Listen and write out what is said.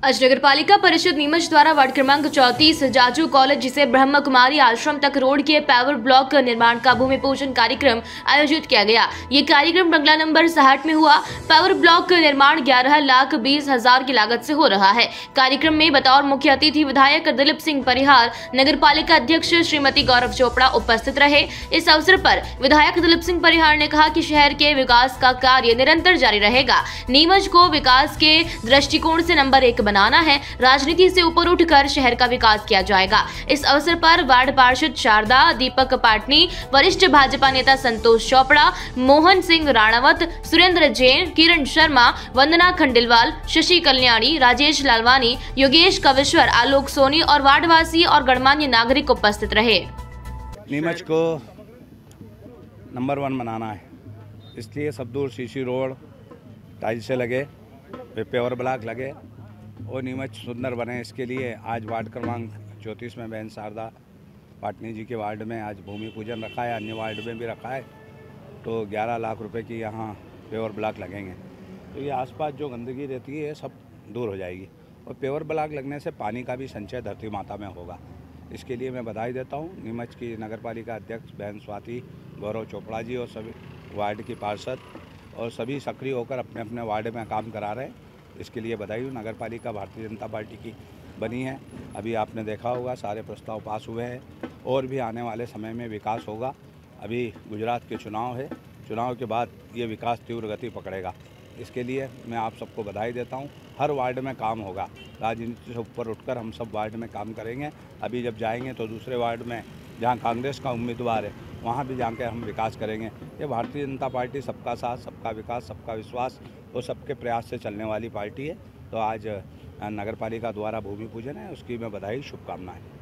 आज नगर पालिका परिषद नीमच द्वारा वार्ड क्रमांक 34 जाजू कॉलेज जिसे ब्रह्म कुमारी आश्रम तक रोड के पावर ब्लॉक निर्माण का भूमि पूजन कार्यक्रम आयोजित किया गया। ये कार्यक्रम बंगला नंबर 60 में हुआ। पावर ब्लॉक का निर्माण 11,20,000 की लागत से हो रहा है। कार्यक्रम में बतौर मुख्य अतिथि विधायक दिलीप सिंह परिहार, नगर पालिका अध्यक्ष श्रीमती गौरव चोपड़ा उपस्थित रहे। इस अवसर पर विधायक दिलीप सिंह परिहार ने कहा कि शहर के विकास का कार्य निरंतर जारी रहेगा। नीमच को विकास के दृष्टिकोण से नंबर 1 बनाना है। राजनीति से ऊपर उठकर शहर का विकास किया जाएगा। इस अवसर पर वार्ड पार्षद शारदा, दीपक पाटनी, वरिष्ठ भाजपा नेता संतोष चोपड़ा, मोहन सिंह राणावत, सुरेंद्र जैन, किरण शर्मा, वंदना खंडेलवाल, शशि कल्याणी, राजेश लालवानी, योगेश कविश्वर, आलोक सोनी और वार्डवासी और गणमान्य नागरिक उपस्थित रहे। नीमच को नंबर 1 बनाना है, इसलिए सब दूर सीसी रोड टाइल्स से लगे, पेवर ब्लॉक लगे और नीमच सुंदर बने। इसके लिए आज वार्ड क्रमांक 34 में बहन शारदा पाटनी जी के वार्ड में आज भूमि पूजन रखा है, अन्य वार्ड में भी रखा है। तो 11 लाख रुपए की यहाँ पेवर ब्लॉक लगेंगे। तो ये आसपास जो गंदगी रहती है सब दूर हो जाएगी और पेवर ब्लॉक लगने से पानी का भी संचय धरती माता में होगा। इसके लिए मैं बधाई देता हूँ नीमच की नगर पालिका अध्यक्ष बहन स्वाति गौरव चोपड़ा जी और सभी वार्ड की पार्षद और सभी सक्रिय होकर अपने अपने वार्ड में काम करा रहे हैं। इसके लिए बधाई। नगर पालिका भारतीय जनता पार्टी की बनी है। अभी आपने देखा होगा सारे प्रस्ताव पास हुए हैं और भी आने वाले समय में विकास होगा। अभी गुजरात के चुनाव है, चुनाव के बाद ये विकास तीव्र गति पकड़ेगा। इसके लिए मैं आप सबको बधाई देता हूँ। हर वार्ड में काम होगा, राजनीति से ऊपर उठकर हम सब वार्ड में काम करेंगे। अभी जब जाएंगे तो दूसरे वार्ड में जहाँ कांग्रेस का उम्मीदवार है वहाँ भी जाकर हम विकास करेंगे। ये भारतीय जनता पार्टी सबका साथ, सबका विकास, सबका विश्वास और सबके प्रयास से चलने वाली पार्टी है। तो आज नगर पालिका द्वारा भूमि पूजन है, उसकी मैं बधाई, शुभकामनाएं।